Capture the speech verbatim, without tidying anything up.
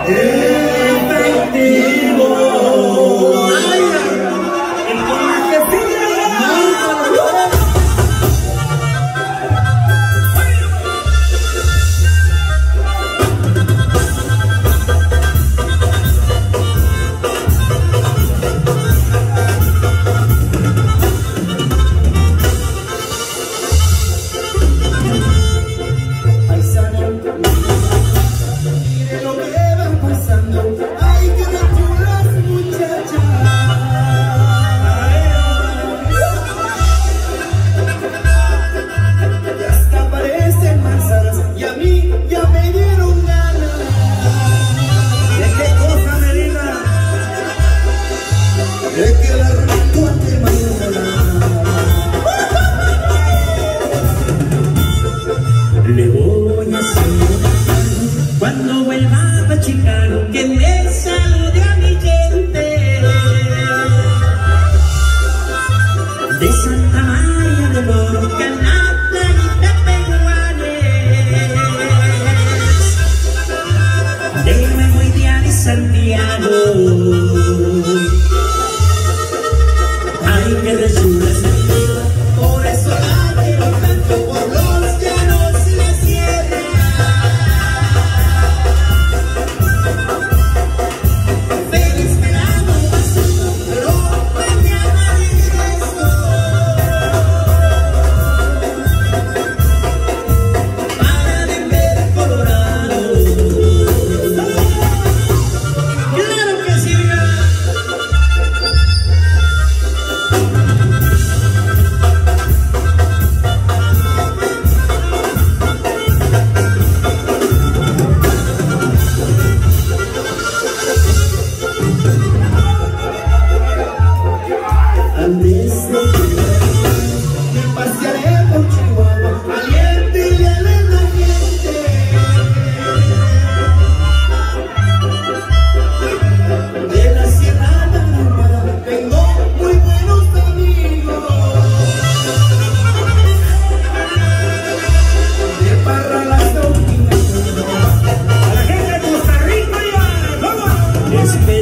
Le voy a saludar cuando vuelva a Chicago, que me salude a mi gente de Santa María de Lorca, Napa y Tepehuanes, de Nuevo Ideal y Santiago. Ay, que de chula se viva, por eso la quiero tanto, por los llanos y la sierra. Feliz verano pasando, pero mañana regreso para Denver, Colorado. ¡Claro que sí! Antes de me pasearé por Chihuahua, valiente y leal la gente. De la Sierra Tarahumara tengo muy buenos amigos. De Parra las Dominicanas, a la gente de Costa Rica y a